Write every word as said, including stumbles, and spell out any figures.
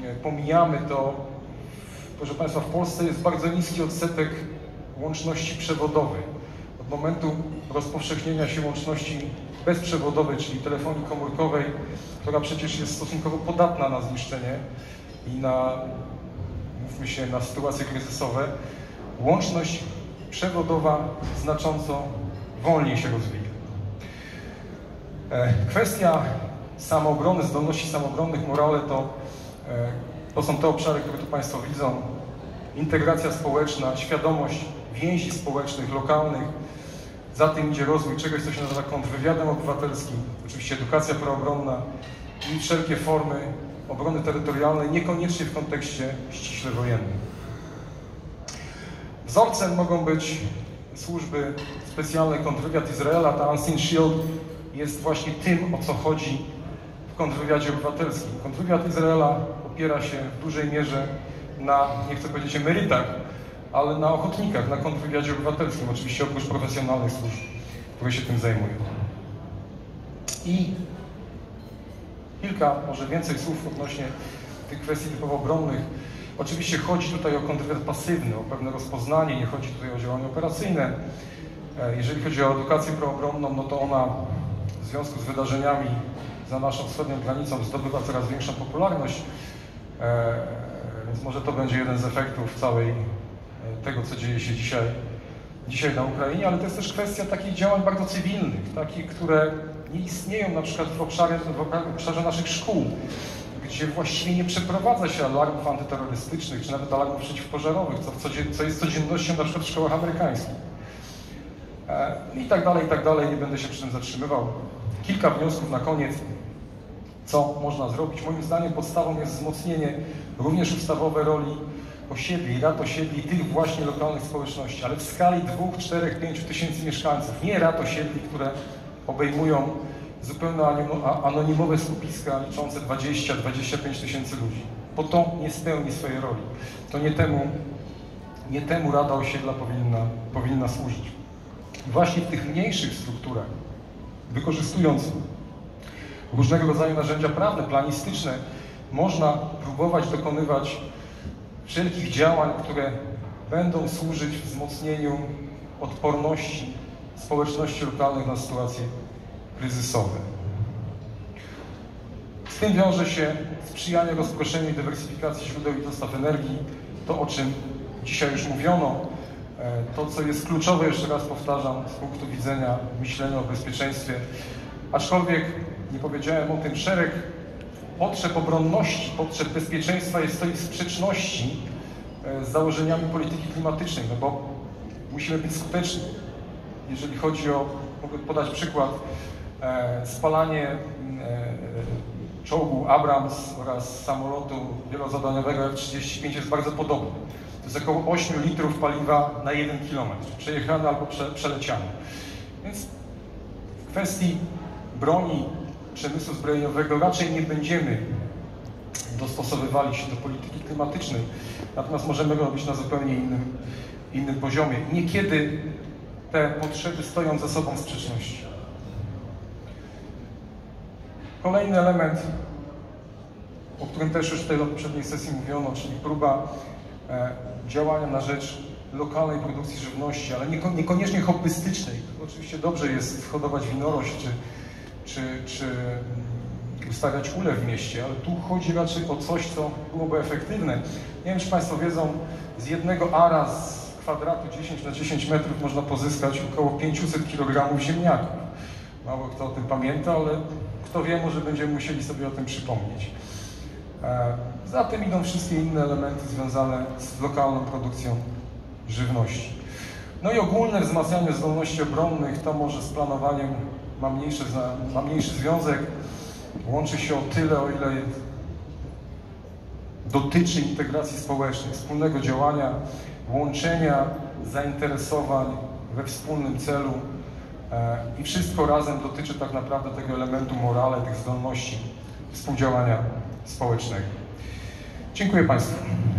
pomijamy, to, proszę Państwa, w Polsce jest bardzo niski odsetek łączności przewodowej. Od momentu rozpowszechnienia się łączności bezprzewodowej, czyli telefonii komórkowej, która przecież jest stosunkowo podatna na zniszczenie i na, mówmy się, na sytuacje kryzysowe, łączność przewodowa znacząco wolniej się rozwija. Kwestia samoobrony, zdolności samoobronnych, morale to, to są te obszary, które tu Państwo widzą. Integracja społeczna, świadomość więzi społecznych, lokalnych. Za tym idzie rozwój czegoś, co się nazywa kontrwywiadem obywatelskim, oczywiście edukacja proobronna i wszelkie formy obrony terytorialnej, niekoniecznie w kontekście ściśle wojennym. Wzorcem mogą być służby specjalne, kontrwywiad Izraela. Ta Unseen Shield jest właśnie tym, o co chodzi w kontrwywiadzie obywatelskim. Kontrwywiad Izraela opiera się w dużej mierze na, nie chcę powiedzieć emerytach, ale na ochotnikach, na kontrwywiadzie obywatelskim, oczywiście oprócz profesjonalnych służb, które się tym zajmują. I kilka, może więcej słów odnośnie tych kwestii typowo obronnych. Oczywiście chodzi tutaj o kontrwywiad pasywny, o pewne rozpoznanie, nie chodzi tutaj o działania operacyjne. Jeżeli chodzi o edukację proobronną, no to ona w związku z wydarzeniami za naszą wschodnią granicą zdobywa coraz większą popularność, więc może to będzie jeden z efektów całej tego, co dzieje się dzisiaj, dzisiaj na Ukrainie, ale to jest też kwestia takich działań bardzo cywilnych, takich, które nie istnieją na przykład w obszarze, w obszarze naszych szkół, gdzie właściwie nie przeprowadza się alarmów antyterrorystycznych, czy nawet alarmów przeciwpożarowych, co, co jest codziennością na przykład w szkołach amerykańskich. I tak dalej, i tak dalej, nie będę się przy tym zatrzymywał. Kilka wniosków na koniec, co można zrobić. Moim zdaniem podstawą jest wzmocnienie również ustawowej roli osiedli, rad osiedli, tych właśnie lokalnych społeczności, ale w skali dwóch, czterech, pięciu tysięcy mieszkańców. Nie rad osiedli, które obejmują zupełnie anonimowe skupiska liczące dwadzieścia do dwudziestu pięciu tysięcy ludzi, bo to nie spełni swojej roli. To nie temu, nie temu Rada Osiedla powinna, powinna służyć. I właśnie w tych mniejszych strukturach, wykorzystując różnego rodzaju narzędzia prawne, planistyczne, można próbować dokonywać wszelkich działań, które będą służyć wzmocnieniu odporności społeczności lokalnych na sytuacje kryzysowe. Z tym wiąże się sprzyjanie rozproszeniu i dywersyfikacji źródeł i dostaw energii, to o czym dzisiaj już mówiono, to co jest kluczowe, jeszcze raz powtarzam, z punktu widzenia myślenia o bezpieczeństwie, aczkolwiek nie powiedziałem o tym, szereg potrzeb obronności, potrzeb bezpieczeństwa jest stoi w sprzeczności z założeniami polityki klimatycznej, no bo musimy być skuteczni. Jeżeli chodzi o, mogę podać przykład, e, spalanie e, czołgu Abrams oraz samolotu wielozadaniowego F trzydzieści pięć jest bardzo podobne. To jest około ośmiu litrów paliwa na jeden kilometr, przejechany albo prze, przeleciany. Więc w kwestii broni, przemysłu zbrojeniowego raczej nie będziemy dostosowywali się do polityki klimatycznej, natomiast możemy robić na zupełnie innym, innym poziomie. Niekiedy te potrzeby stoją ze sobą w sprzeczności. Kolejny element, o którym też już tutaj w poprzedniej sesji mówiono, czyli próba e, działania na rzecz lokalnej produkcji żywności, ale nieko, niekoniecznie hobbystycznej. Oczywiście dobrze jest hodować winorośl czy, czy, czy ustawiać ule w mieście, ale tu chodzi raczej o coś, co byłoby efektywne. Nie wiem, czy Państwo wiedzą, z jednego ara z kwadratu dziesięć na dziesięć metrów można pozyskać około pięćset kilogramów ziemniaków. Mało kto o tym pamięta, ale kto wie, może będziemy musieli sobie o tym przypomnieć. Za tym idą wszystkie inne elementy związane z lokalną produkcją żywności. No i ogólne wzmacnianie zdolności obronnych, to może z planowaniem ma mniejszy, ma mniejszy związek. Łączy się o tyle, o ile dotyczy integracji społecznej, wspólnego działania, łączenia zainteresowań we wspólnym celu i wszystko razem dotyczy tak naprawdę tego elementu morale, tych zdolności współdziałania społecznego. Dziękuję Państwu.